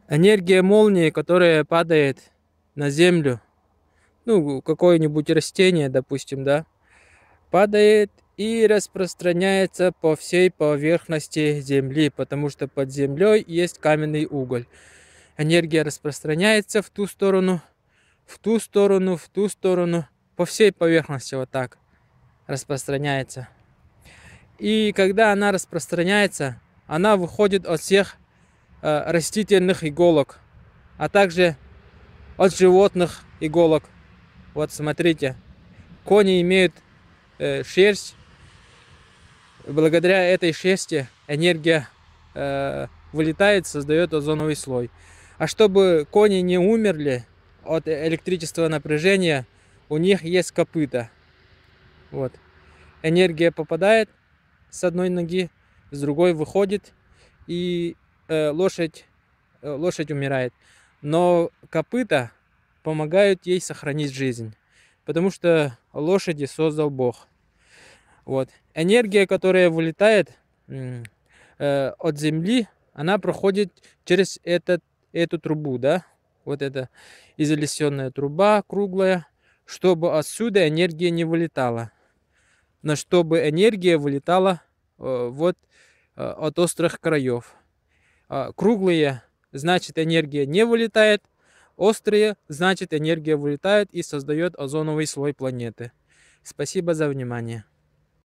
Энергия молнии, которая падает на землю, ну, какое-нибудь растение, допустим, да, падает и распространяется по всей поверхности Земли, потому что под землей есть каменный уголь. Энергия распространяется в ту сторону, в ту сторону, в ту сторону, по всей поверхности вот так распространяется. И когда она распространяется, она выходит от всех растительных иголок, а также от животных иголок. Вот смотрите, кони имеют шерсть. Благодаря этой шерсти энергия вылетает, создает озоновый слой. А чтобы кони не умерли от электрического напряжения, у них есть копыта. Вот. Энергия попадает с одной ноги, с другой выходит, и лошадь умирает. Но копыта помогают ей сохранить жизнь, потому что лошади создал Бог. Вот. Энергия, которая вылетает от земли, она проходит через эту трубу, да? Вот это изолационная труба круглая, чтобы отсюда энергия не вылетала. Но чтобы энергия вылетала от острых краев. Круглые, значит, энергия не вылетает. Острые, значит, энергия вылетает и создает озоновый слой планеты. Спасибо за внимание.